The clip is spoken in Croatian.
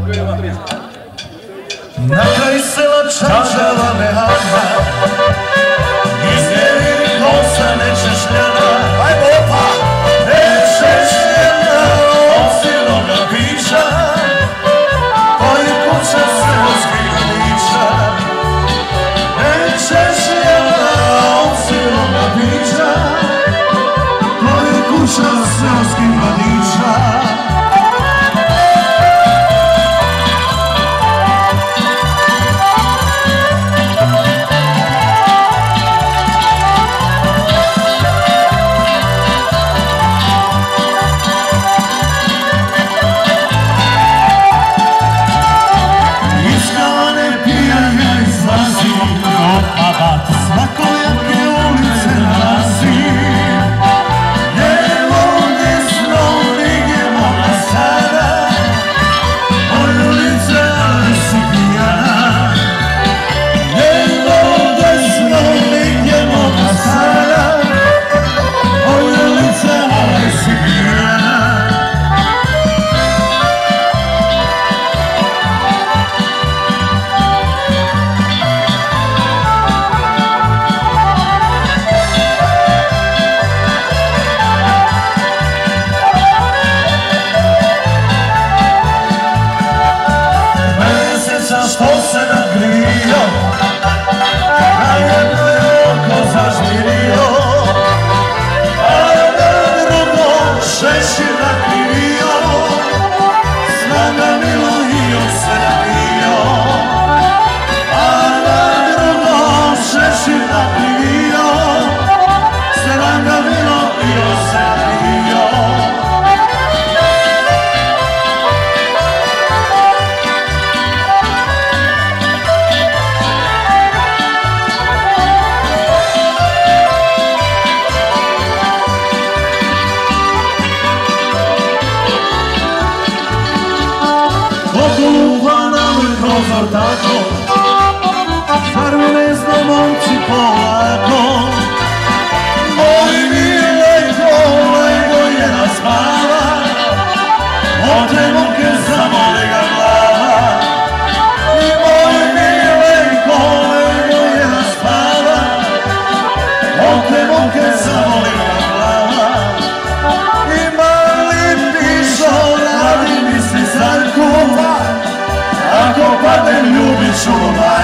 Na kraj sela čačava me hamba, iz njenih kosa nečešljena, ajmo opa! Nečešljena od siroga pića, koji kuća seoskih mladića. Nečešljena od siroga pića, koji kuća seoskih mladića. Što se nagrio, na jedno je oko zažmirio, a na drugo šešir nakrivio, snaga milo i on se nagrio, a na drugo šešir nakrivio, snaga milo i on se nagrio. Okolupa na moj prozor tako, zar mi ne zna momci polako. Moj milejko, lego je da spava, od te muke zamoli ga glava. I moj milejko, lego je da spava, od te muke zamoli ga glava. I mali pišo, radi mi se zarku, ako padem ljubit ću